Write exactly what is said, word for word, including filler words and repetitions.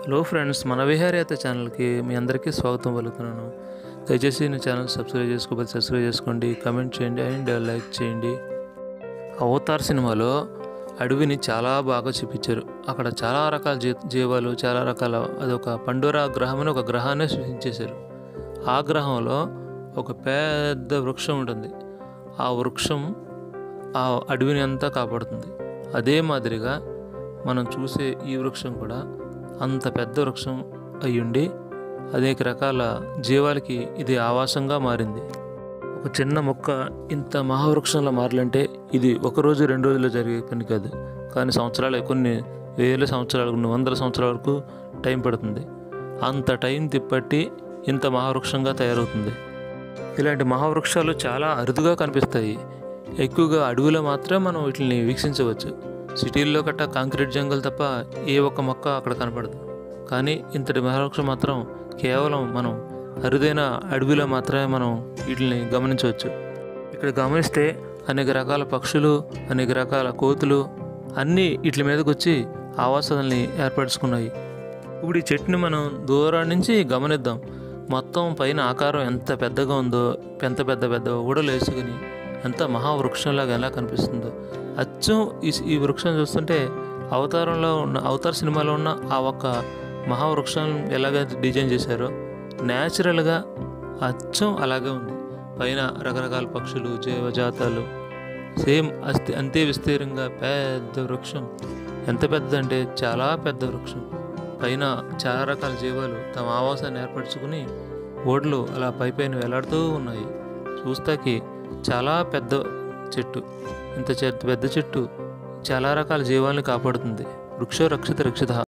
Hello friends, మన విహారయాత్ర ఛానల్కి మీ అందరికీ స్వాగతం పలుకుతున్నాను. దయచేసి నా ఛానల్ సబ్స్క్రైబ్ చేసుకోకపోతే సబ్స్క్రైబ్ చేసుకోండి, కమెంట్ చేయండి అండ్ లైక్ చేయండి. అవతార్ సినిమాలో అడవిని చాలా బాగా చూపించారు. అక్కడ చాలా రకాల జీ జీవాలు చాలా రకాల అదొక పండోరా గ్రహం అని ఒక గ్రహాన్ని సృష్టించేశారు. ఆ గ్రహంలో ఒక పెద్ద వృక్షం ఉంటుంది. ఆ వృక్షం ఆ అడవిని అంతా కాపాడుతుంది. అదే మాదిరిగా మనం చూసే ఈ వృక్షం కూడా అంత పెద్ద వృక్షం అయ్యుండి అనేక రకాల జీవాలకి ఇది ఆవాసంగా మారింది. ఒక చిన్న మొక్క ఇంత మహావృక్షంలో మారాలంటే ఇది ఒక రోజు రెండు రోజుల్లో జరిగే పని కాదు. కానీ సంవత్సరాలు, కొన్ని వేల సంవత్సరాలు, కొన్ని వందల సంవత్సరాల వరకు టైం పడుతుంది. అంత టైం తిప్పట్టి ఇంత మహావృక్షంగా తయారవుతుంది. ఇలాంటి మహావృక్షాలు చాలా అరుదుగా కనిపిస్తాయి. ఎక్కువగా అడవిలో మాత్రమే మనం వీటిని వీక్షించవచ్చు. సిటీల్లో గట్టా కాంక్రీట్ జంగల్ తప్ప ఏ ఒక్క మొక్క అక్కడ కనపడదు. కానీ ఇంతటి మహావృక్షం మాత్రం కేవలం మనం అరుదైన అడవిలో మాత్రమే మనం వీటిని గమనించవచ్చు. ఇక్కడ గమనిస్తే అనేక రకాల పక్షులు, అనేక రకాల కోతులు అన్నీ వీటి మీదకి వచ్చి ఆవాసాలని ఏర్పరచుకున్నాయి. ఇప్పుడు ఈ చెట్టుని మనం దూరం నుంచి గమనిద్దాం. మొత్తం పైన ఆకారం ఎంత పెద్దగా ఉందో, ఎంత పెద్ద పెద్ద ఊడలు వేసుకుని ఎంత మహావృక్షంలాగా ఎలా కనిపిస్తుందో. అచ్చం ఈ ఈ వృక్షం చూస్తుంటే అవతారంలో ఉన్న అవతార్ సినిమాలో ఉన్న ఆ ఒక్క మహావృక్షం ఎలాగ డిజైన్ చేశారో న్యాచురల్గా అచ్చం అలాగే ఉంది. పైన రకరకాల పక్షులు, జీవజాతాలు సేమ్ అస్తి అంతే విస్తీర్ణంగా పెద్ద వృక్షం. ఎంత పెద్దదంటే చాలా పెద్ద వృక్షం. పైన చాలా రకాల జీవాలు తమ ఆవాసాన్ని ఏర్పరచుకుని ఓడలు అలా పై పైన వేలాడుతూ ఉన్నాయి. చూస్తాకి చాలా పెద్ద చెట్టు. ఇంత పెద్ద చెట్టు చాలా రకాల జీవాలను కాపాడుతుంది. వృక్షో రక్షిత రక్షిత.